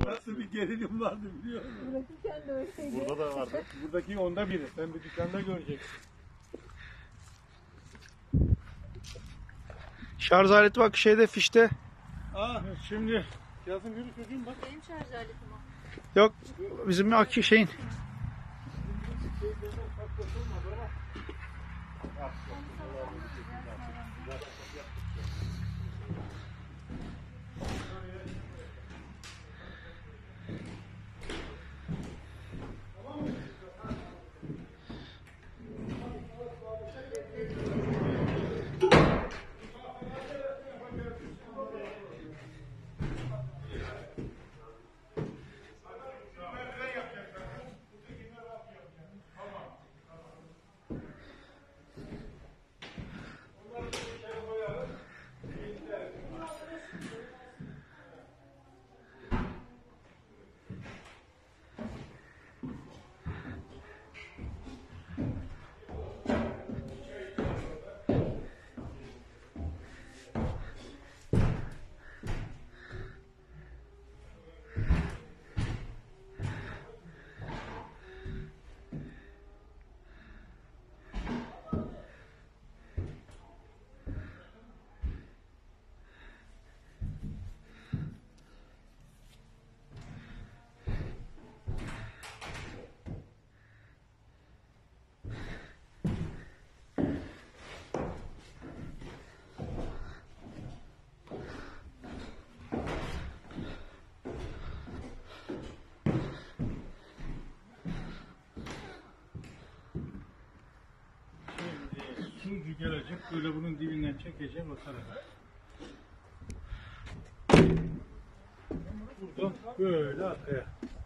Nasıl bir gerilim vardı biliyor musun? Bırakırken de öyleydi. Burada da vardı. Buradaki onda biri. Sen bir dükkanda göreceksin. Şarj aleti bak şeyde, fişte. Şimdi yazın yürü çocuğum bak. Benim şarj aletim o. Yok, bizim akü şeyin. Sucu gelecek. Böyle bunun dibinden çekeceğim o tarafa. Buradan böyle arkaya.